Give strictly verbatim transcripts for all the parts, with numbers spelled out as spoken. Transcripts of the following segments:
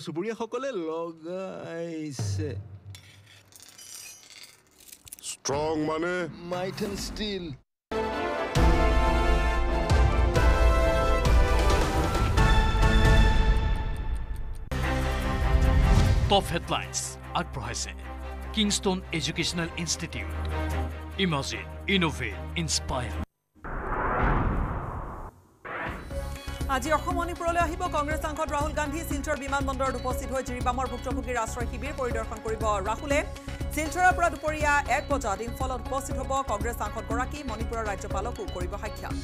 চুবুৰীয়াসকলে লগাইছে ষ্ট্ৰং মানে might and steel top headlines আগবঢ়াইছে Kingston educational institute imagine innovate inspire আজি অসম মণিপুৰলৈ আহিব কংগ্ৰেছ সাংসদ ৰাহুল গান্ধী শিলচৰ বিমানবন্দৰত উপস্থিত হৈ জিৰিবামৰ ভুক্তভোগীৰ আশ্ৰয় শিবিৰ পৰিদৰ্শন কৰিব ৰাহুলে শিলচৰৰ পৰা দুপৰীয়া এক বজাত ইম্ফলত উপস্থিত হ'ব কংগ্ৰেছ সাংসদগৰাকী মণিপুৰৰ ৰাজ্যপালকো কৰিব সাক্ষাৎ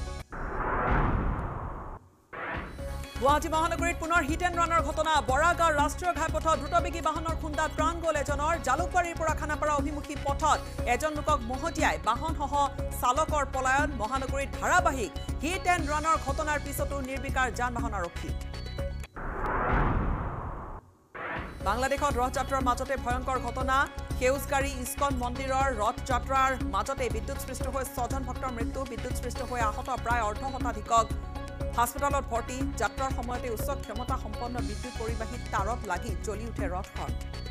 গুৱাহাটী মহানগৰীত পুনৰ হিট এণ্ড ৰানৰ ঘটনা বৰাগাঁও ৰাষ্ট্ৰীয় ঘাইপথত দ্ৰুতবেগী বাহনৰ খুন্দাত প্ৰাণ গ'ল এজনৰ জালুকবাৰীৰ পৰা খানাপাৰা অভিমুখী পথত এজন লোকক মহতিয়াই বাহনসহ চালকৰ পলায়ন মহানগৰীত ধাৰাবাহিক হিট এণ্ড ৰানৰ ঘটনাৰ পিছতো নিৰ্বিকাৰ যান বাহন আৰক্ষী বাংলাদেশত ৰথযাত্ৰাৰ মাজতে ভয়ংকৰ ঘটনা সেউজগাড়ী ইস্কন মন্দিৰৰ ৰথযাত্ৰাৰ মাজতে বিদ্যুৎ সৃষ্টি হৈ ছজন ভক্তৰ মৃত্যু বিদ্যুৎ সৃষ্টি হৈ আহত প্ৰায় অৰ্ধ শতাধিকক হাস্পতালত ভৰ্তি যাত্ৰাৰ সময়তে উচ্চ ক্ষমতা সম্পন্ন বিদ্যুৎ পৰিবাহী তাৰত লাগি জ্বলি উঠে ৰথখন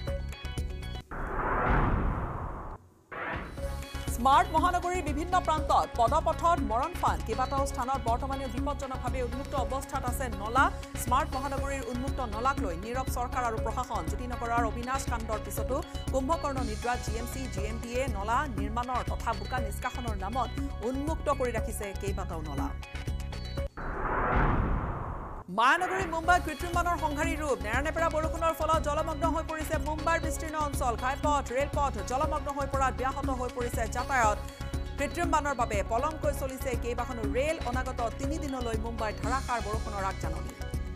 স্মাৰ্ট মহানগৰীৰ বিভিন্ন প্ৰান্তত পদপথত মৰণফান কেইবাটাও স্থানত বৰ্তমানেও বিপদজনকভাৱে উন্মুক্ত অৱস্থাত আছে নলা স্মাৰ্ট মহানগৰীৰ উন্মুক্ত নলাক লৈ নীৰৱ চৰকাৰ আৰু প্ৰশাসন জ্যোতিনগৰৰ অবিনাশ কাণ্ডৰ পিছতো কুম্ভকৰ্ণ নিদ্ৰা G M C G M ডিয়ে নলা নিৰ্মাণৰ তথা বোকা নিষ্কাশনৰ নামত উন্মুক্ত কৰি ৰাখিছে কেইবাটাও নলা মায়ানগৰী মুম্বাই কৃত্ৰিম বানৰ সংঘাৰী ৰূপ নেৰানেপেৰা বৰষুণৰ ফলত জলমগ্ন হৈ পৰিছে মুম্বাইৰ বিস্তীৰ্ণ অঞ্চল ঘাইপথ ৰেলপথ জলমগ্ন হৈ পৰাত ব্যাহত হৈ পৰিছে যাতায়াত কৃত্ৰিম বানৰ বাবে পলমকৈ চলিছে কেইবাখনো ৰেল অনাগত তিনি দিনলৈ মুম্বাইৰ ধাৰাসাৰ বৰষুণৰ আগজাননী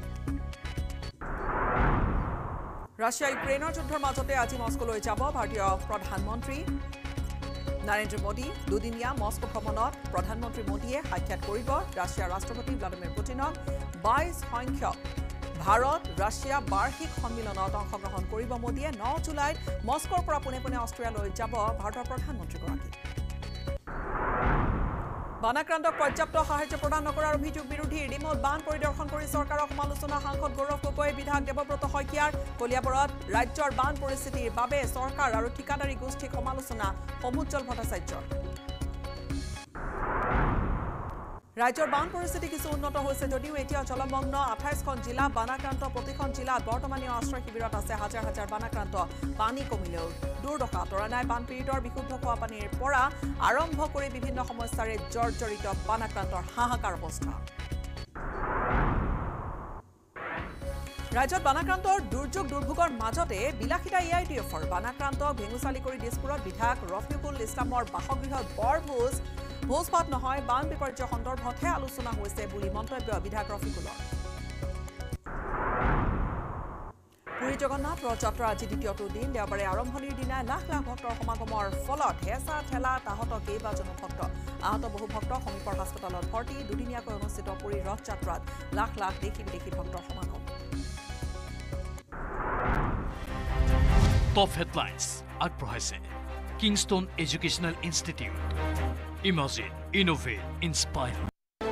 ৰাছিয়া ইউক্ৰেইনৰ যুদ্ধৰ মাজতে আজি মস্কোলৈ যাব ভাৰতীয় প্ৰধানমন্ত্ৰী নৰেন্দ্ৰ মোদী দুদিনীয়া মস্কো ভ্ৰমণত প্ৰধানমন্ত্ৰী মোদীয়ে সাক্ষাৎ কৰিব ৰাছিয়াৰ ৰাষ্ট্ৰপতি ভ্লাদিমিৰ পুটিনক বাইশ সংখ্যক ভাৰত ৰাছিয়া বাৰ্ষিক সন্মিলনত অংশগ্ৰহণ কৰিব মোদীয়ে ন জুলাইত মস্কোৰ পৰা পোনে পোনে অষ্ট্ৰিয়ালৈ যাব ভাৰতৰ প্ৰধানমন্ত্ৰীগৰাকী বানাক্ৰান্তক পৰ্যাপ্ত সাহায্য প্ৰদান নকৰাৰ অভিযোগ বিৰোধী ৰিমোট বান পৰিদৰ্শন কৰি চৰকাৰৰ সমালোচনা সাংসদ গৌৰৱ গগৈ বিধায়ক দেৱব্ৰত শইকীয়াৰ কলিয়াবৰত ৰাজ্যৰ বান পৰিস্থিতিৰ বাবে চৰকাৰ আৰু ঠিকাদাৰী গোষ্ঠীক সমালোচনা সমুজ্জ্বল ভট্টাচাৰ্যৰ ৰাজ্যৰ বান পৰিস্থিতি কিছু উন্নত হৈছে যদিও এতিয়া জলমগ্ন আঠাইছখন জিলা বানাক্ৰান্ত প্ৰতিখন জিলাত বৰ্তমানেও আশ্ৰয় শিবিৰত আছে হাজাৰ হাজাৰ বানাক্ৰান্ত পানী কমিলেও দুৰ্দশা তৰা নাই বানপীড়িতৰ বিশুদ্ধ খোৱা পানীৰ পৰা আৰম্ভ কৰি বিভিন্ন সমস্যাৰে জৰ্জৰিত বানাক্ৰান্তৰ হাহাকাৰ অৱস্থা ৰাজ্যত বানাক্ৰান্তৰ দুৰ্যোগ দুৰ্ভোগৰ মাজতে বিলাসিতা এ আই ডি এফৰ বানাক্ৰান্তক ভেঙুচালি কৰি দিছপুৰত বিধায়ক ৰফিকুল ইছলামৰ বাসগৃহত বৰভোজ ভোজভাত নহয় বান বিপৰ্যয় সন্দৰ্ভতহে আলোচনা হৈছে বুলি মন্তব্য বিধায়ক ৰফিকুলৰ পুৰী জগন্নাথ ৰথযাত্ৰা আজি দ্বিতীয়টো দিন দেওবাৰে আৰম্ভণিৰ দিনাই লাখ লাখ ভক্তৰ সমাগমৰ ফলত হেঁচা ঠেলা আহত কেইবাজনো ভক্ত আহত বহু ভক্ত সমীপৰ হাস্পতালত ভৰ্তি দুদিনীয়াকৈ অনুষ্ঠিত পুৰীৰ ৰথযাত্ৰাত লাখ লাখ দেশী বিদেশী ভক্তৰ সমাগম টপ হেডলাইন্স আগবঢ়াইছে Kingston educational institute imagine innovate inspire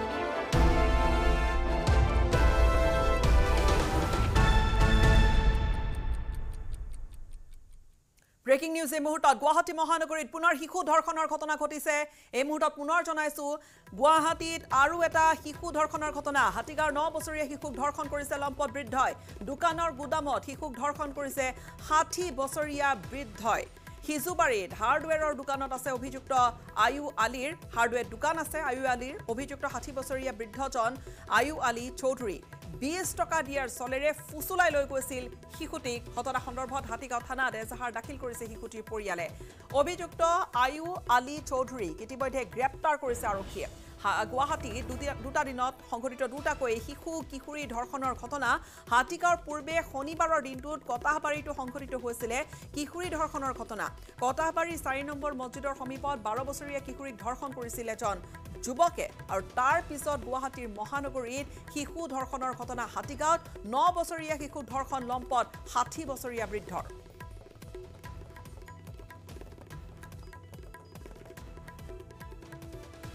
breaking news এই মুহূৰ্তত গুৱাহাটী মহানগৰীত পুনৰ শিশু ধৰ্ষণৰ ঘটনা ঘটিছে এই মুহূৰ্তত পুনৰ জনাইছো গুৱাহাটীত আৰু এটা শিশু ধৰ্ষণৰ ঘটনা হাতীগাঁৱৰ ন বছৰীয়া শিশুক ধৰ্ষণ কৰিছে লম্পট বৃদ্ধই দোকানৰ গুদামত শিশুক ধৰ্ষণ কৰিছে ষাঠি বছৰীয়া বৃদ্ধই হিজুবাৰীত হাৰ্ডৱেৰৰ দোকানত আছে অভিযুক্ত আয়ু আলীৰ হাৰ্ডৱেৰ দোকান আছে আয়ু আলীৰ অভিযুক্ত ষাঠি বছৰীয়া বৃদ্ধজন আয়ু আলী চৌধুৰী বিশ টকা দিয়াৰ চলেৰে ফুচুলাই লৈ গৈছিল শিশুটিক ঘটনা সন্দৰ্ভত হাতীগাঁও থানাত এজাহাৰ দাখিল কৰিছে শিশুটিৰ পৰিয়ালে অভিযুক্ত আয়ু আলী চৌধুৰীক ইতিমধ্যে গ্ৰেপ্তাৰ কৰিছে আৰক্ষীয়ে গুৱাহাটী দুটা দিনত সংঘটিত দুটাকৈ শিশু কিশোৰী ধৰ্ষণৰ ঘটনা হাতীগাঁৱৰ পূৰ্বে শনিবাৰৰ দিনটোত কটাহবাৰীতো সংঘটিত হৈছিলে কিশোৰী ধৰ্ষণৰ ঘটনা কটাহবাৰী চাৰি নম্বৰ মছজিদৰ সমীপত বাৰ বছৰীয়া কিশোৰীক ধৰ্ষণ কৰিছিল এজন যুৱকে আৰু তাৰ পিছত গুৱাহাটীৰ মহানগৰীত শিশু ধৰ্ষণৰ ঘটনা হাতীগাঁৱত ন বছৰীয়া শিশু ধৰ্ষণ লম্পট ষাঠি বছৰীয়া বৃদ্ধৰ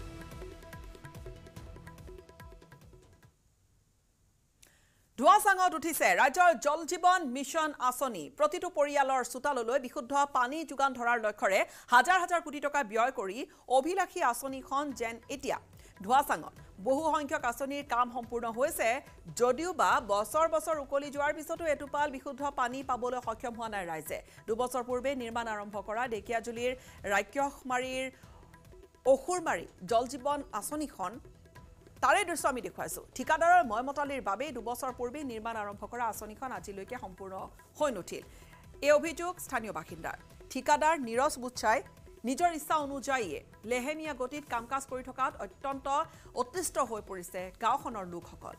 ধোৱাচাঙত উঠিছে ৰাজ্যৰ জল জীৱন মিছন আঁচনি প্ৰতিটো পৰিয়ালৰ চোতাললৈ বিশুদ্ধ পানী যোগান ধৰাৰ লক্ষ্যৰে হাজাৰ হাজাৰ কোটি টকা ব্যয় কৰি অভিলাষী আঁচনিখন যেন এতিয়া ধোৱাচাঙত বহু সংখ্যক আঁচনিৰ কাম সম্পূৰ্ণ হৈছে যদিও বা বছৰ বছৰ উকলি যোৱাৰ পিছতো এটোপাল বিশুদ্ধ পানী পাবলৈ সক্ষম হোৱা নাই ৰাইজে দুবছৰ পূৰ্বে নিৰ্মাণ আৰম্ভ কৰা ঢেকিয়াজুলিৰ ৰাক্ষসমাৰীৰ অসুৰমাৰী জল জীৱন আঁচনিখন তাৰে দৃশ্য আমি দেখুৱাইছো ঠিকাদাৰৰ ময়মতালিৰ বাবে দুবছৰ পূৰ্বে নিৰ্মাণ আৰম্ভ কৰা আঁচনিখন আজিলৈকে সম্পূৰ্ণ হৈ নুঠিল এই অভিযোগ স্থানীয় বাসিন্দাৰ ঠিকাদাৰ নীৰজ বুচ্চাই নিজৰ ইচ্ছা অনুযায়ী লেহেমীয়া গতিত কাম কাজ কৰি থকাত অত্যন্ত অতিষ্ঠ হৈ পৰিছে গাঁওখনৰ লোকসকল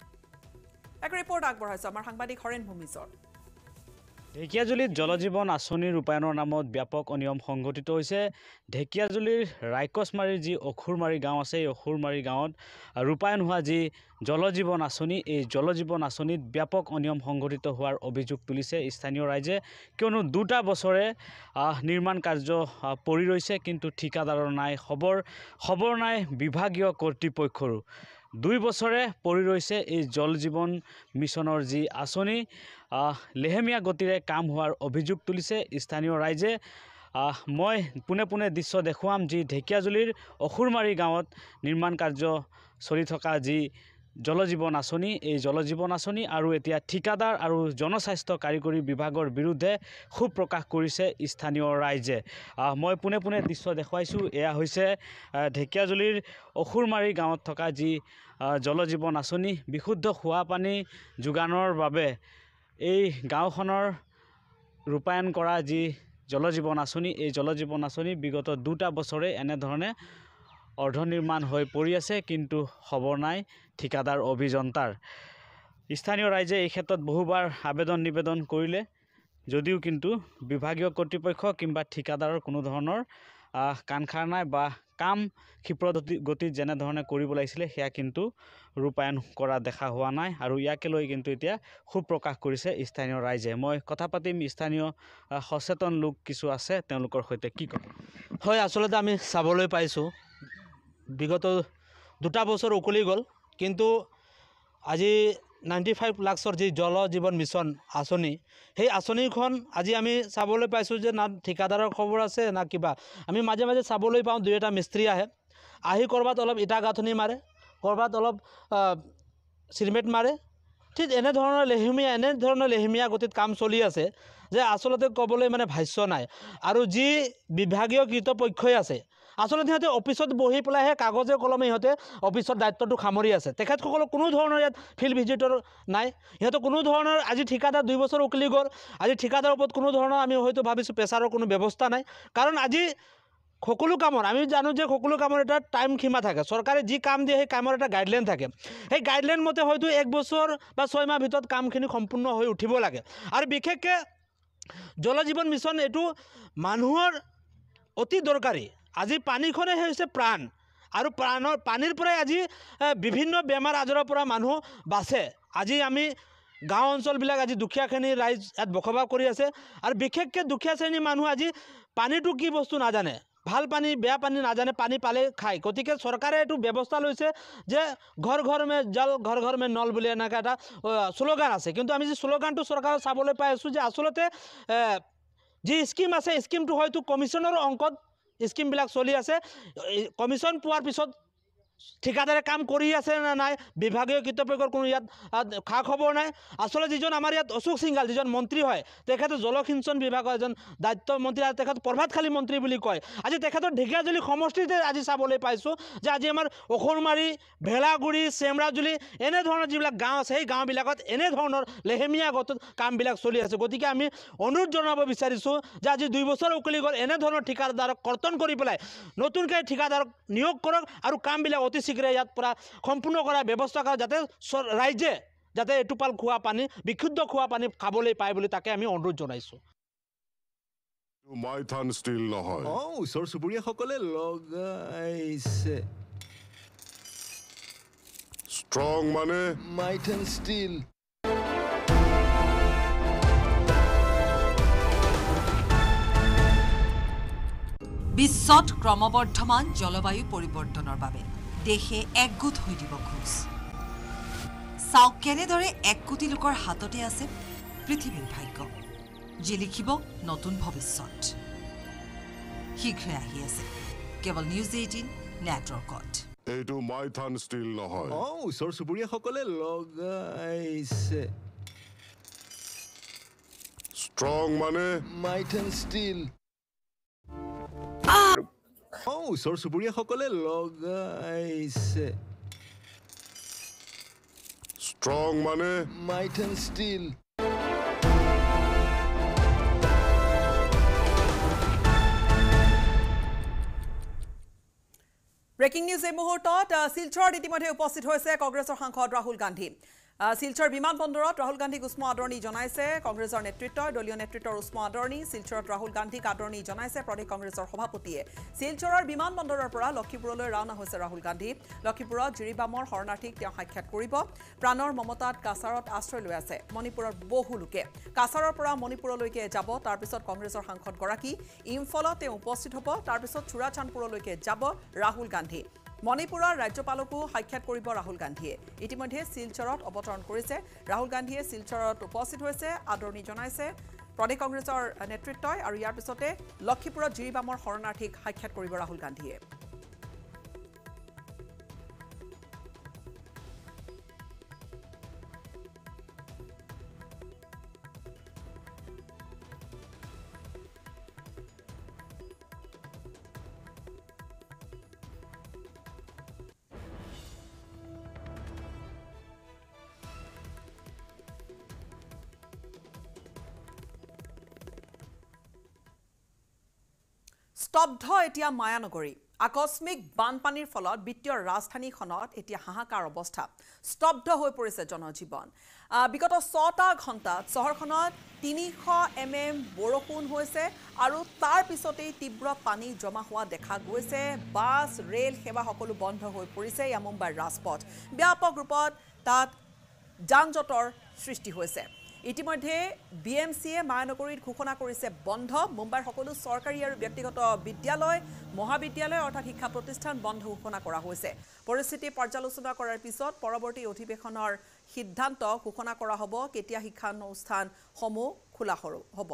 এক ৰিপৰ্ট আগবঢ়াইছে আমাৰ সাংবাদিক হৰেণ ভূমিজৰ ঢেকিয়াজুলিত জলজীৱন আঁচনি ৰূপায়ণৰ নামত ব্যাপক অনিয়ম সংঘটিত হৈছে ঢেকিয়াজুলিৰ ৰাক্ষসমাৰীৰ যি অসুৰমাৰী গাঁও আছে এই অসুৰমাৰী গাঁৱত ৰূপায়ণ হোৱা যি জলজীৱন আঁচনি এই জলজীৱন আঁচনিত ব্যাপক অনিয়ম সংঘটিত হোৱাৰ অভিযোগ তুলিছে স্থানীয় ৰাইজে কিয়নো দুটা বছৰে নিৰ্মাণ কাৰ্য পৰি ৰৈছে কিন্তু ঠিকাদাৰৰ নাই খবৰ খবৰ নাই বিভাগীয় কৰ্তৃপক্ষৰো দুই বছৰে পৰি ৰৈছে এই জল জীৱন মিছনৰ যি আঁচনি লেহেমীয়া গতিৰে কাম হোৱাৰ অভিযোগ তুলিছে স্থানীয় ৰাইজে মই পোনে পোনে দৃশ্য দেখুৱাম যি ঢেকিয়াজুলিৰ অসুৰমাৰী গাঁৱত নিৰ্মাণ কাৰ্য চলি থকা যি জলজীৱন আঁচনি এই জলজীৱন আঁচনি আৰু এতিয়া ঠিকাদাৰ আৰু জনস্বাস্থ্য কাৰিকৰী বিভাগৰ বিৰুদ্ধে ক্ষোভ প্ৰকাশ কৰিছে স্থানীয় ৰাইজে মই পোনে পোনে দৃশ্য দেখুৱাইছোঁ এয়া হৈছে ঢেকিয়াজুলিৰ অসুৰমাৰী গাঁৱত থকা যি জলজীৱন আঁচনি বিশুদ্ধ খোৱা পানী যোগানৰ বাবে এই গাঁওখনৰ ৰূপায়ণ কৰা যি জলজীৱন আঁচনি এই জলজীৱন আঁচনি বিগত দুটা বছৰে এনেধৰণে অৰ্ধনিৰ্মাণ হৈ পৰি আছে কিন্তু খবৰ নাই ঠিকাদাৰ অভিযন্তাৰ স্থানীয় ৰাইজে এই ক্ষেত্ৰত বহুবাৰ আবেদন নিবেদন কৰিলে যদিও কিন্তু বিভাগীয় কৰ্তৃপক্ষ কিংবা ঠিকাদাৰৰ কোনো ধৰণৰ কাণসাৰ নাই বা কাম ক্ষিপ্ৰ গতিত যেনেধৰণে কৰিব লাগিছিলে সেয়া কিন্তু ৰূপায়ণ কৰা দেখা হোৱা নাই আৰু ইয়াকে লৈ কিন্তু এতিয়া ক্ষোভ প্ৰকাশ কৰিছে স্থানীয় ৰাইজে মই কথা পাতিম স্থানীয় সচেতন লোক কিছু আছে তেওঁলোকৰ সৈতে কি ক'ব হয় আচলতে আমি চাবলৈ পাইছোঁ বিগত দুটা বছৰ উকলি গ'ল কিন্তু আজি নাইণ্টি ফাইভ লাখৰ যি জল জীৱন মিছন আঁচনি সেই আঁচনিখন আজি আমি চাবলৈ পাইছোঁ যে না ঠিকাদাৰৰ খবৰ আছে না কিবা আমি মাজে মাজে চাবলৈ পাওঁ দুই এটা মিস্ত্ৰী আহে আহি ক'ৰবাত অলপ ইটা গাঁথনি মাৰে ক'ৰবাত অলপ চিমেণ্ট মাৰে ঠিক এনেধৰণৰ লেহেমীয়া এনেধৰণৰ লেহেমীয়া গতিত কাম চলি আছে যে আচলতে ক'বলৈ মানে ভাষ্য নাই আৰু যি বিভাগীয় কৰ্তৃপক্ষই আছে আচলতে সিহঁতে অফিচত বহি পেলাইহে কাগজে কলমে সিহঁতে অফিচৰ দায়িত্বটো সামৰি আছে তেখেতসকলৰ কোনো ধৰণৰ ইয়াত ফিল্ড ভিজিটৰ নাই সিহঁতৰ কোনো ধৰণৰ আজি ঠিকাদাৰ দুই বছৰ উকলি গ'ল আজি ঠিকাদাৰৰ ওপৰত কোনো ধৰণৰ আমি হয়তো ভাবিছোঁ প্ৰেছাৰৰ কোনো ব্যৱস্থা নাই কাৰণ আজি সকলো কামৰ আমি জানো যে সকলো কামৰ এটা টাইম সীমা থাকে চৰকাৰে যি কাম দিয়ে সেই কামৰ এটা গাইডলাইন থাকে সেই গাইডলাইন মতে হয়তো এক বছৰ বা ছয় মাহ ভিতৰত কামখিনি সম্পূৰ্ণ হৈ উঠিব লাগে আৰু বিশেষকৈ জলজীৱন মিছন এইটো মানুহৰ অতি দৰকাৰী আজি পানীখনে হৈছে প্ৰাণ আৰু প্ৰাণৰ পানীৰ পৰাই আজি বিভিন্ন বেমাৰ আজাৰৰ পৰা মানুহ বাচে আজি আমি গাঁও অঞ্চলবিলাক আজি দুখীয়াখিনি ৰাইজ ইয়াত বসবাস কৰি আছে আৰু বিশেষকৈ দুখীয়া শ্ৰেণীৰ মানুহ আজি পানীটো কি বস্তু নাজানে ভাল পানী বেয়া পানী নাজানে পানী পালে খায় গতিকে চৰকাৰে এইটো ব্যৱস্থা লৈছে যে ঘৰ ঘৰ মে জল ঘৰ ঘৰ মে নল বুলি এনেকৈ এটা শ্লোগান আছে কিন্তু আমি যি শ্লোগানটো চৰকাৰে চাবলৈ পাই আছোঁ যে আচলতে যি স্কিম আছে স্কিমটো হয়তো কমিশ্যনৰ অংকত স্কিমবিলাক চলি আছে কমিশ্যন পোৱাৰ পিছত ঠিকাদাৰে কাম কৰি আছে না নাই বিভাগীয় কৰ্তৃপক্ষৰ কোনো ইয়াত খা খবৰ নাই আচলতে যিজন আমাৰ ইয়াত অশোক সিংঘাল যিজন মন্ত্ৰী হয় তেখেতে জলসিঞ্চন বিভাগৰ এজন দায়িত্ব মন্ত্ৰী আৰু তেখেত প্ৰভাতশালী মন্ত্ৰী বুলি কয় আজি তেখেতৰ ঢেকিয়াজুলি সমষ্টিতে আজি চাবলৈ পাইছোঁ যে আজি আমাৰ অসুৰমাৰী ভেলাগুৰি চেমৰাজুলি এনেধৰণৰ যিবিলাক গাঁও আছে সেই গাঁওবিলাকত এনেধৰণৰ লেহেমীয়া গতিত কামবিলাক চলি আছে গতিকে আমি অনুৰোধ জনাব বিচাৰিছোঁ যে আজি দুই বছৰ উকলি গ'ল এনেধৰণৰ ঠিকাদাৰক কৰ্তন কৰি পেলাই নতুনকৈ ঠিকাদাৰক নিয়োগ কৰক আৰু কামবিলাক অতি শীঘ্ৰে ইয়াত পৰা সম্পূৰ্ণ কৰাৰ ব্যৱস্থা কৰা যাতে ৰাইজে যাতে এটোপাল খোৱা পানী বিশুদ্ধ খোৱা পানী খাবলৈ পায় বুলি তাকে আমি অনুৰোধ জনাইছোঁ মাইথান ষ্টিল নহয় অ ওচৰ চুবুৰীয়াসকলে লগাইছে ষ্ট্ৰং মানে মাইথান ষ্টিল বিশ্বত ক্ৰমবৰ্ধমান জলবায়ু পৰিৱৰ্তনৰ বাবে দেশে একগোট হৈ দিব খোজ চাওক কেনেদৰে এক কোটি লোকৰ হাততে আছে পৃথিৱীৰ ভাগ্য, যি লিখিব নতুন ভৱিষ্যত। শীঘ্ৰে আহি আছে কেৱল নিউজ এইটিন নেটৱৰ্কত। এইটো মাইথান ষ্টীল নহয়। অ ওচৰ চুবুৰীয়াসকলে লগাইছে ষ্ট্ৰং মানে মাইথান ষ্টীল। অ ওচৰ চুবুৰীয়াসকলে লগাইছে ষ্ট্ৰং মানে মাইথান ষ্টীল। ব্ৰেকিং নিউজ এই মুহূৰ্তত শিলচৰত ইতিমধ্যে উপস্থিত হৈছে কংগ্ৰেছৰ সাংসদ ৰাহুল গান্ধী। শিলচৰ বিমান বন্দৰত ৰাহুল গান্ধীক উষ্ম আদৰণি জনাইছে কংগ্ৰেছৰ নেতৃত্বই। দলীয় নেতৃত্বৰ উষ্ম আদৰণি। শিলচৰত ৰাহুল গান্ধীক আদৰণি জনাইছে প্ৰদেশ কংগ্ৰেছৰ সভাপতিয়ে। শিলচৰৰ বিমান বন্দৰৰ পৰা লক্ষীপুৰলৈ ৰাওনা হৈছে ৰাহুল গান্ধী। লক্ষীপুৰত জিৰিবামৰ শৰণাৰ্থীক তেওঁ সাক্ষাৎ কৰিব। প্ৰাণৰ মমতাত কাছাৰত আশ্ৰয় লৈ আছে মণিপুৰৰ বহু লোকে। কাছাৰৰ পৰা মণিপুৰলৈকে যাব। তাৰপিছত কংগ্ৰেছৰ সাংসদগৰাকী ইম্ফলত তেওঁ উপস্থিত হ'ব। তাৰপিছত চুৰাচান্দপুৰলৈকে যাব ৰাহুল গান্ধী। মণিপুৰৰ ৰাজ্যপালকো সাক্ষাৎ কৰিব ৰাহুল গান্ধীয়ে। ইতিমধ্যে শিলচৰত অৱতৰণ কৰিছে ৰাহুল গান্ধীয়ে। শিলচৰত উপস্থিত হৈছে, আদৰণি জনাইছে প্ৰদেশ কংগ্ৰেছৰ নেতৃত্বই। আৰু ইয়াৰ পিছতে লক্ষীপুৰত জিৰিবামৰ শৰণাৰ্থীক সাক্ষাৎ কৰিব ৰাহুল গান্ধীয়ে। স্তব্ধ এতিয়া মায়ানগৰী। আকস্মিক বানপানীৰ ফলত বিত্তীয় ৰাজধানীখনত এতিয়া হাহাকাৰ অৱস্থা। স্তব্ধ হৈ পৰিছে জনজীৱন। বিগত ছটা ঘণ্টাত চহৰখনত তিনিশ এম এম বৰষুণ হৈছে আৰু তাৰ পিছতেই তীব্ৰ পানী জমা হোৱা দেখা গৈছে। বাছ ৰেল সেৱা সকলো বন্ধ হৈ পৰিছে। এয়া মুম্বাইৰ ৰাজপথ। ব্যাপক ৰূপত তাত যান জঁটৰ সৃষ্টি হৈছে। ইতিমধ্যে বি এম চিয়ে মায়ানগৰীত ঘোষণা কৰিছে বন্ধ। মুম্বাইৰ সকলো চৰকাৰী আৰু ব্যক্তিগত বিদ্যালয়, মহাবিদ্যালয় অৰ্থাৎ শিক্ষা প্ৰতিষ্ঠান বন্ধ ঘোষণা কৰা হৈছে। পৰিস্থিতি পৰ্যালোচনা কৰাৰ পিছত পৰৱৰ্তী অধিৱেশনৰ সিদ্ধান্ত ঘোষণা কৰা হ'ব কেতিয়া শিক্ষানুষ্ঠানসমূহ খোলা হ'ব।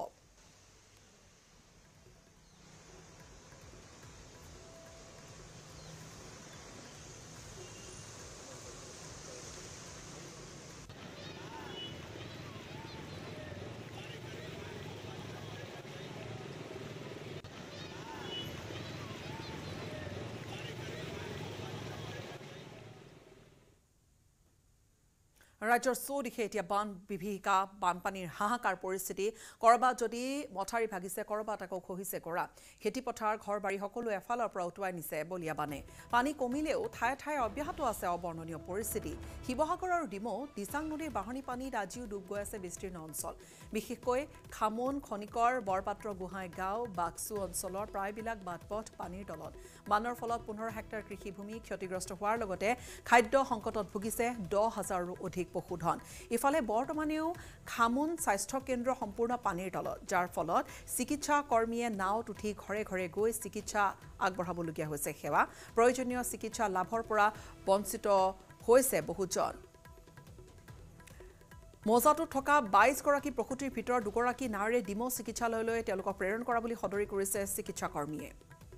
ৰাজ্যৰ চৌদিশে এতিয়া বান বিভীষিকা, বানপানীৰ হাহাকাৰ পৰিস্থিতি। ক'ৰবাত যদি মথাৰি ভাগিছে, ক'ৰবাত আকৌ খহিছে গৰা। খেতিপথাৰ, ঘৰ বাৰী সকলো এফালৰ পৰা উটুৱাই নিছে বলিয়া বানে। পানী কমিলেও ঠায়ে ঠায়ে অব্যাহত আছে অবৰ্ণনীয় পৰিস্থিতি। শিৱসাগৰ আৰু ডিমৌ দিচাং নদীৰ বাঢ়নী পানীত আজিও ডুব গৈ আছে বিস্তীৰ্ণ অঞ্চল। বিশেষকৈ খামুন, খনিকৰ, বৰপাত্ৰ গোহাঁই গাঁও, বাক্সু অঞ্চলৰ প্ৰায়বিলাক বাটপথ পানীৰ তলত। বানৰ ফলত পোন্ধৰ হেক্টৰ কৃষিভূমি ক্ষতিগ্ৰস্ত হোৱাৰ লগতে খাদ্য সংকটত ভুগিছে দহ হাজাৰৰো অধিক পশুধন। ইফালে বৰ্তমানেও খামুন স্বাস্থ্য কেন্দ্ৰ সম্পূৰ্ণ পানীৰ তলত, যাৰ ফলত চিকিৎসা কৰ্মীয়ে নাওত উঠি ঘৰে ঘৰে গৈ চিকিৎসা আগবঢ়াবলগীয়া হৈছে সেৱা। প্ৰয়োজনীয় চিকিৎসা লাভৰ পৰা বঞ্চিত হৈছে বহুজন। মৌজাটোত থকা বাইছ গৰাকী প্ৰসূতিৰ ভিতৰত দুগৰাকী নাৰীৰে ডিমৌ চিকিৎসালয়লৈ তেওঁলোকক প্ৰেৰণ কৰা বুলি সদৰি কৰিছে চিকিৎসা কৰ্মীয়ে।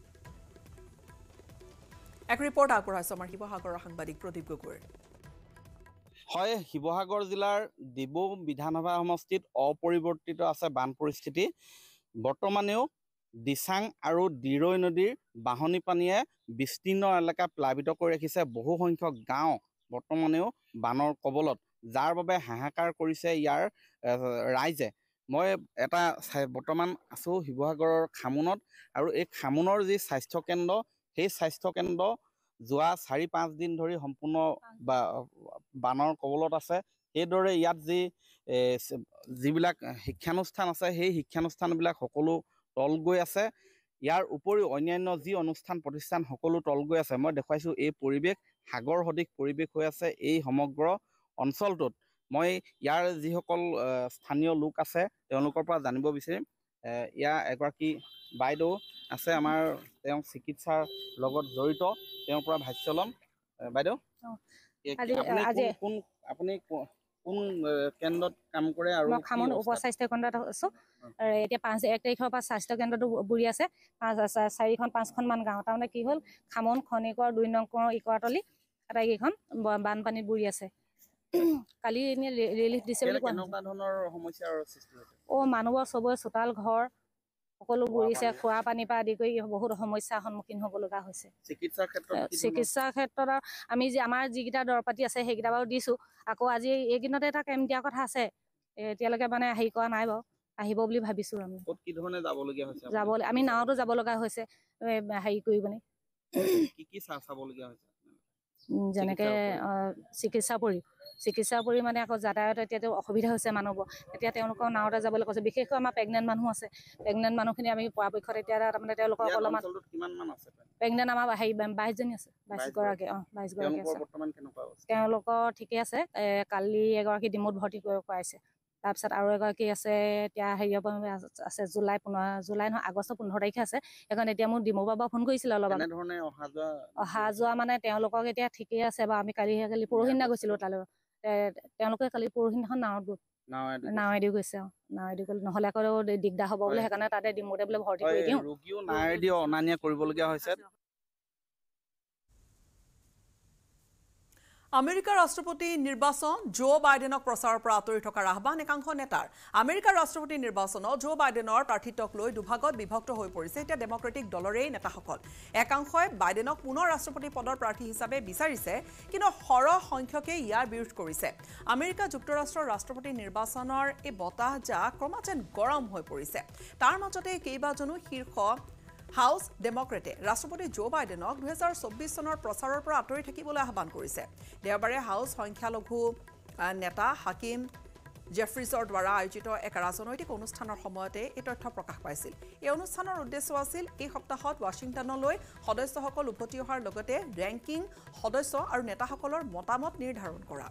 এক ৰিপৰ্ট আগবঢ়াইছে আমাৰ শিৱসাগৰৰ সাংবাদিক প্ৰদীপ গগৈৰ। হয়, শিৱসাগৰ জিলাৰ ডিবৌ বিধানসভা সমষ্টিত অপৰিৱৰ্তিত আছে বান পৰিস্থিতি। বৰ্তমানেও দিচাং আৰু দিৰৈ নদীৰ বাঢ়নী পানীয়ে বিস্তীৰ্ণ এলেকা প্লাবিত কৰি ৰাখিছে। বহু সংখ্যক গাঁও বৰ্তমানেও বানৰ কবলত, যাৰ বাবে হাহাকাৰ কৰিছে ইয়াৰ ৰাইজে। মই এটা বৰ্তমান আছোঁ শিৱসাগৰৰ খামুনত, আৰু এই খামুনৰ যি স্বাস্থ্য কেন্দ্ৰ, সেই স্বাস্থ্য কেন্দ্ৰ যোৱা চাৰি পাঁচ দিন ধৰি সম্পূৰ্ণ বা বানৰ কবলত আছে। সেইদৰে ইয়াত যি যিবিলাক শিক্ষানুষ্ঠান আছে, সেই শিক্ষানুষ্ঠানবিলাক সকলো তল গৈ আছে। ইয়াৰ উপৰিও অন্যান্য যি অনুষ্ঠান প্ৰতিষ্ঠান সকলো তল গৈ আছে। মই দেখুৱাইছোঁ এই পৰিৱেশ সাগৰ সদৃশ পৰিৱেশ হৈ আছে এই সমগ্ৰ অঞ্চলটোত। মই ইয়াৰ যিসকল স্থানীয় লোক আছে তেওঁলোকৰ পৰা জানিব বিচাৰিম। ইয়াৰ এগৰাকী বাইদেউ আছে আমাৰ, তেওঁ চিকিৎসাৰ লগত জড়িত, তেওঁৰ পৰা ভাষ্য ল'ম। বাইদেউ, কোন আপুনি কোন কেন্দ্ৰত কাম কৰে আৰু মই খামন উপ স্বাস্থ্য কেন্দ্ৰত আছো এতিয়া পাঁচ এক তাৰিখৰ পৰা স্বাস্থ্য কেন্দ্ৰটো বুৰি আছে পাঁচ চাৰিখন পাঁচখন মান গাঁও তাৰমানে কি হ'ল খামন খনিকৰ দুই নং ইকৰাতলি আটাইকেইখন বানপানীত বুৰি আছে কালি এনে ৰিলিফ দিছে বুলি কোৱা কেনেকুৱা ধৰণৰ সমস্যাৰ সৃষ্টি হৈছে অ মানুহৰ চবৰে চোতাল ঘৰ সকলো বুৰিছে খোৱা পানীৰ পৰা আদি কৰি বহুত সমস্যাৰ সন্মুখীন হ'ব লগা হৈছে চিকিৎসাৰ ক্ষেত্ৰত চিকিৎসাৰ ক্ষেত্ৰত আমি যে আমাৰ যিকেইটা দৰৱ পাতি আছে সেইকেইটা বাৰু দিছোঁ আকৌ আজি এইকেইদিনতে এটা কেম্প দিয়াৰ কথা আছে এতিয়ালৈকে মানে হেৰি কৰা নাই বাৰু আহিব বুলি ভাবিছোঁ আমি ক'ত কি ধৰণে যাবলগীয়া হৈছে যাব আমি নাওতো যাব লগা হৈছে হেৰি কৰিবলৈ কি কি চাবলগীয়া হৈছে যেনেকৈ চিকিৎসা পৰি চিকিৎসা পৰি মানে আকৌ যাতায়াত এতিয়াতো অসুবিধা হৈছে মানুহবোৰ এতিয়া তেওঁলোকৰ নাওতে যাবলৈ কৈছে বিশেষকৈ আমাৰ প্ৰেগনেণ্ট মানুহ আছে প্ৰেগনেণ্ট মানুহখিনি আমি পৰাপক্ষত এতিয়া তাৰমানে তেওঁলোকক অলপমান প্ৰেগনেণ্ট আমাৰ হেৰি বাইছজনী আছে বাইছগৰাকী অঁ বাইছগৰাকী আছে তেওঁলোকৰ ঠিকে আছে কালি এগৰাকী ডিমৌত ভৰ্তি কৰাইছে তাৰপিছত আৰু এগৰাকী আছে এতিয়া হেৰিয়ৰ পৰা আছে জুলাই পোন্ধৰ জুলাই নহয় আগষ্ট পোন্ধৰ তাৰিখে আছে এখন এতিয়া মোক ডিমৌৰ পৰা ফোন কৰিছিলে অলপ অহা যোৱা মানে তেওঁলোকক এতিয়া ঠিকেই আছে বা আমি কালি কালি পৰহিদিনা গৈছিলোঁ তালৈ তেওঁলোকে কালি পৰহিদিনাখন নাৱত গ'ল নাৱেদি গৈছে অঁ নাৱেদি গ'ল নহ'লে আকৌ দিগদাৰ হ'ব বোলে সেইকাৰণে তাতে ডিমৌতে বোলে ভৰ্তি কৰি দিওঁ ৰোগীও নাৱেদি অনা নিয়া কৰিবলগীয়া হৈছে আমেৰিকাৰ ৰাষ্ট্ৰপতি নিৰ্বাচন জো বাইডেনক প্ৰচাৰৰ পৰা আঁতৰি থকাৰ আহ্বান একাংশ নেতাৰ আমেৰিকাৰ ৰাষ্ট্ৰপতি নিৰ্বাচনত জো বাইডেনৰ প্ৰাৰ্থিত্বক লৈ দুভাগত বিভক্ত হৈ পৰিছে এতিয়া ডেমক্ৰেটিক দলৰেই নেতাসকল একাংশই বাইডেনক পুনৰ ৰাষ্ট্ৰপতি পদৰ প্ৰাৰ্থী হিচাপে বিচাৰিছে কিন্তু সৰহ সংখ্যকে ইয়াৰ বিৰোধ কৰিছে আমেৰিকা যুক্তৰাষ্ট্ৰৰ ৰাষ্ট্ৰপতি নিৰ্বাচনৰ এই বতাহজাক ক্ৰমাৎ যেন গৰম হৈ পৰিছে তাৰ মাজতে কেইবাজনো শীৰ্ষ হাউচ ডেমক্ৰেটে ৰাষ্ট্ৰপতি জো বাইডেনক দুহেজাৰ চৌব্বিছ চনৰ প্ৰচাৰৰ পৰা আঁতৰি থাকিবলৈ আহ্বান কৰিছে দেওবাৰে হাউচ সংখ্যালঘু নেতা হাকিম জেফ্ৰিছৰ দ্বাৰা আয়োজিত এক ৰাজনৈতিক অনুষ্ঠানৰ সময়তে এই তথ্য প্ৰকাশ পাইছিল এই অনুষ্ঠানৰ উদ্দেশ্য আছিল এই সপ্তাহত ৱাশ্বিংটনলৈ সদস্যসকল উভতি অহাৰ লগতে ৰেংকিং সদস্য আৰু নেতাসকলৰ মতামত নিৰ্ধাৰণ কৰা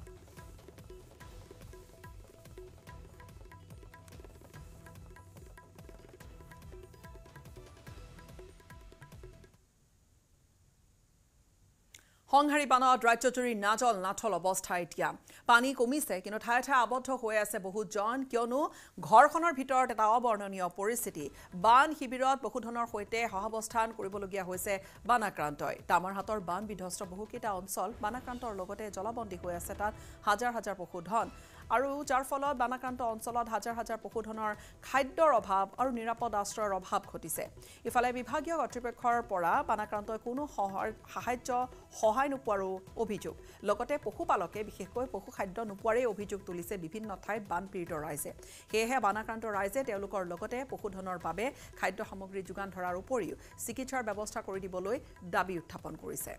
সংহাৰী বানত ৰাজ্যজুৰি নাজল নাথল অৱস্থা এতিয়া পানী কমিছে কিন্তু ঠায়ে ঠায়ে আবদ্ধ হৈ আছে বহুজন কিয়নো ঘৰখনৰ ভিতৰত এটা অবৰ্ণনীয় পৰিস্থিতি বান শিবিৰত পশুধনৰ সৈতে সহাৱস্থান কৰিবলগীয়া হৈছে বানাক্ৰান্তই তামাৰহাটৰ বান বিধ্বস্ত বহুকেইটা অঞ্চল বানাক্ৰান্তৰ লগতে জলবন্দী হৈ আছে তাত হাজাৰ হাজাৰ পশুধন আৰু যাৰ ফলত বানাক্ৰান্ত অঞ্চলত হাজাৰ হাজাৰ পশুধনৰ খাদ্যৰ অভাৱ আৰু নিৰাপদ আশ্ৰয়ৰ অভাৱ ঘটিছে ইফালে বিভাগীয় কৰ্তৃপক্ষৰ পৰা বানাক্ৰান্তই কোনো সাহায্য সহায় নোপোৱাৰো অভিযোগ লগতে পশুপালকে বিশেষকৈ পশু খাদ্য নোপোৱাৰে অভিযোগ তুলিছে বিভিন্ন ঠাইত বানপীড়িত ৰাইজে সেয়েহে বানাক্ৰান্ত ৰাইজে তেওঁলোকৰ লগতে পশুধনৰ বাবে খাদ্য সামগ্ৰী যোগান ধৰাৰ উপৰিও চিকিৎসাৰ ব্যৱস্থা কৰি দিবলৈ দাবী উত্থাপন কৰিছে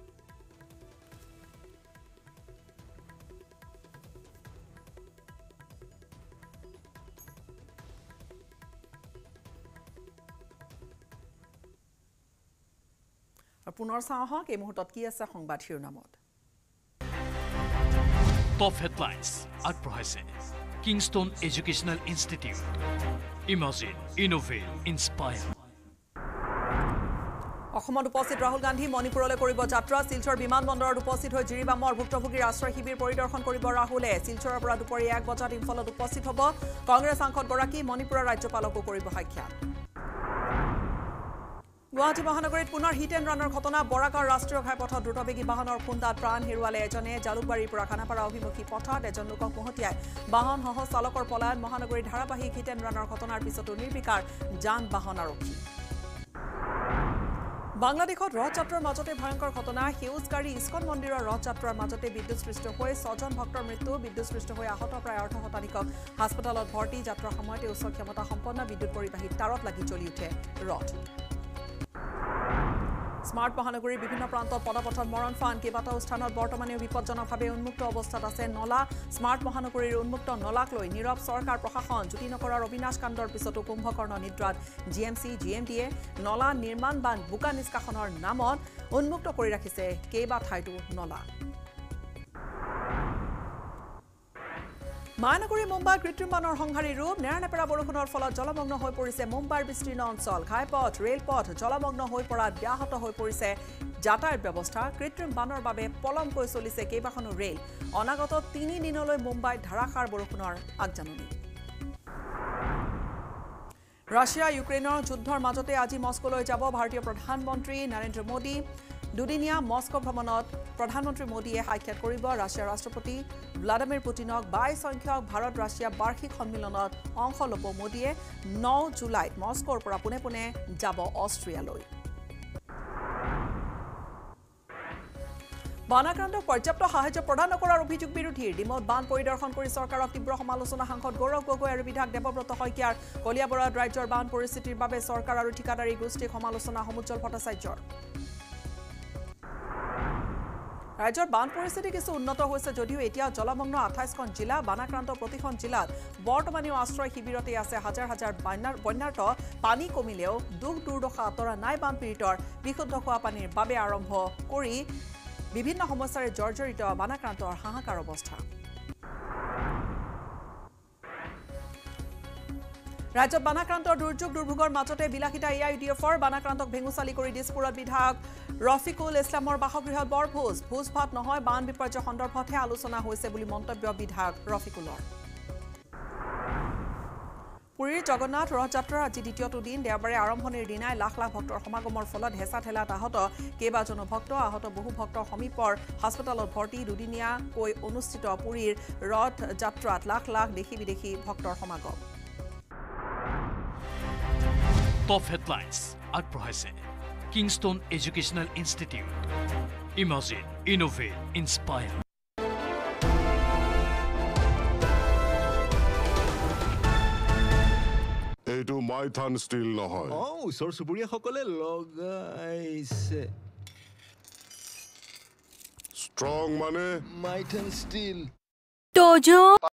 পুনৰ চাওঁ হওক এই মুহূৰ্তত কি আছে সংবাদ শিৰোনামত টপ হেডলাইন্স আগবঢ়াইছে Kingston educational institute imagine innovate inspire অসমত উপস্থিত ৰাহুল গান্ধী মণিপুৰলৈ কৰিব যাত্ৰা শিলচৰ বিমানবন্দৰত উপস্থিত হৈ জিৰিবামৰ ভুক্তভোগীৰ আশ্ৰয় শিবিৰ পৰিদৰ্শন কৰিব ৰাহুলে শিলচৰৰ পৰা দুপৰীয়া এক বজাত ইম্ফলত উপস্থিত হ'ব কংগ্ৰেছ সাংসদগৰাকী মণিপুৰৰ ৰাজ্যপালকো কৰিব সাক্ষাৎ গুৱাহাটী মহানগৰীত পুনৰ হিট এণ্ড ৰানৰ ঘটনা বৰাকৰ ৰাষ্ট্ৰীয় ঘাইপথত দ্ৰুতবেগী বাহনৰ খুন্দাত প্ৰাণ হেৰুৱালে এজনে জালুকবাৰীৰ পৰা খানাপাৰা অভিমুখী পথত এজন লোকক মহতিয়াই বাহনসহ চালকৰ পলায়ন মহানগৰীৰ ধাৰাবাহিক হিট এণ্ড ৰানৰ ঘটনাৰ পিছতো নিৰ্বিকাৰ যান বাহন আৰক্ষী বাংলাদেশত ৰথযাত্ৰাৰ মাজতে ভয়ংকৰ ঘটনা সেউজ গাড়ী ইস্কন মন্দিৰৰ ৰথযাত্ৰাৰ মাজতে বিদ্যুৎস্পৃষ্ট হৈ ছজন ভক্তৰ মৃত্যু বিদ্যুৎস্পৃষ্ট হৈ আহত প্ৰায় অৰ্ধ শতাধিকক হাস্পতালত ভৰ্তি যাত্ৰাৰ সময়তে উচ্চ ক্ষমতা সম্পন্ন বিদ্যুৎ পৰিবাহী তাৰত লাগি জ্বলি উঠে ৰথ স্মাৰ্ট মহানগৰীৰ বিভিন্ন প্ৰান্তত পদপথত মৰণ ফান কেইবাটাও স্থানত বৰ্তমানেও বিপদজনকভাৱে উন্মুক্ত অৱস্থাত আছে নলা স্মাৰ্ট মহানগৰীৰ উন্মুক্ত নলাক লৈ নীৰৱ চৰকাৰ প্ৰশাসন জ্যোতি নগৰৰ অবিনাশ কাণ্ডৰ পিছতো কুম্ভকৰ্ণ নিদ্ৰাত G M C G M ডিয়ে নলা নিৰ্মাণ বা বোকা নিষ্কাশনৰ নামত উন্মুক্ত কৰি ৰাখিছে কেইবা ঠাইতো নলা মহানগৰী মুম্বাই কৃত্ৰিম বানৰ সংহাৰী ৰূপ নেৰানেপেৰা বৰষুণৰ ফলত জলমগ্ন হৈ পৰিছে মুম্বাইৰ বিস্তীৰ্ণ অঞ্চল ঘাইপথ ৰেলপথ জলমগ্ন হৈ পৰাত ব্যাহত হৈ পৰিছে যাতায়াত ব্যৱস্থা কৃত্ৰিম বানৰ বাবে পলমকৈ চলিছে কেইবাখনো ৰেল অনাগত তিনি দিনলৈ মুম্বাইত ধাৰাসাৰ বৰষুণৰ আগজাননী ৰাছিয়া ইউক্ৰেইনৰ যুদ্ধৰ মাজতে আজি মস্কোলৈ যাব ভাৰতীয় প্ৰধানমন্ত্ৰী নৰেন্দ্ৰ মোদী দুদিনীয়া মস্কো ভ্ৰমণত প্ৰধানমন্ত্ৰী মোদীয়ে সাক্ষাৎ কৰিব ৰাছিয়াৰ ৰাষ্ট্ৰপতি ভ্লাদিমিৰ পুটিনক বাইশ সংখ্যক ভাৰত ৰাছিয়া বাৰ্ষিক সন্মিলনত অংশ ল'ব মোদীয়ে ন জুলাইত মস্কোৰ পৰা পোনে পোনে যাব অষ্ট্ৰিয়ালৈ বানাক্ৰান্তক পৰ্যাপ্ত সাহায্য প্ৰদান নকৰাৰ অভিযোগ বিৰোধীৰ ডিমত বান পৰিদৰ্শন কৰি চৰকাৰক তীব্ৰ সমালোচনা সাংসদ গৌৰৱ গগৈ আৰু বিধায়ক দেৱব্ৰত শইকীয়াৰ কলিয়াবৰত ৰাজ্যৰ বান পৰিস্থিতিৰ বাবে চৰকাৰ আৰু ঠিকাদাৰী গোষ্ঠীক সমালোচনা সমুজ্জ্বল ভট্টাচাৰ্যৰ ৰাজ্যৰ বান পৰিস্থিতি কিছু উন্নত হৈছে যদিও এতিয়া জলমগ্ন আঠাইছখন জিলা বানাক্ৰান্ত প্ৰতিখন জিলাত বৰ্তমানেও আশ্ৰয় শিবিৰতে আছে হাজাৰ হাজাৰ বন্যাৰ্ত পানী কমিলেও দুখ দুৰ্দশা আঁতৰা নাই বান পীড়িতৰ বিশুদ্ধ খোৱা পানীৰ বাবে আৰম্ভ কৰি বিভিন্ন সমস্যাৰে জৰ্জৰিত বানাক্ৰান্তৰ হাহাকাৰ অৱস্থা ৰাজ্যত বানাক্ৰান্তৰ দুৰ্যোগ দুৰ্ভোগৰ মাজতে বিলাসিতা এ আই ইউ ডি এফৰ বানাক্ৰান্তক ভেঙুচালি কৰি দিছপুৰত বিধায়ক ৰফিকুল ইছলামৰ বাসগৃহত বৰভোজ ভোজ ভাত নহয় বান বিপৰ্যয় সন্দৰ্ভতহে আলোচনা হৈছে বুলি মন্তব্য বিধায়ক ৰফিকুলৰ পুৰীৰ জগন্নাথ ৰথযাত্ৰাৰ আজি দ্বিতীয়টো দিন দেওবাৰে আৰম্ভণিৰ দিনাই লাখ লাখ ভক্তৰ সমাগমৰ ফলত হেঁচা ঠেলাত আহত কেইবাজনো ভক্ত আহত বহু ভক্ত সমীপৰ হাস্পতালত ভৰ্তি দুদিনীয়াকৈ অনুষ্ঠিত পুৰীৰ ৰথ যাত্ৰাত লাখ লাখ দেশী বিদেশী ভক্তৰ সমাগম টপ হেডলাইন্স আগবঢ়াইছে Kingston educational institute imagine innovate inspire এইটো মাইথান ষ্টিল নহয় অ ওচৰ চুবুৰীয়াসকলে লগাইছে ষ্ট্ৰং মানে মাইথান ষ্টিল তোজো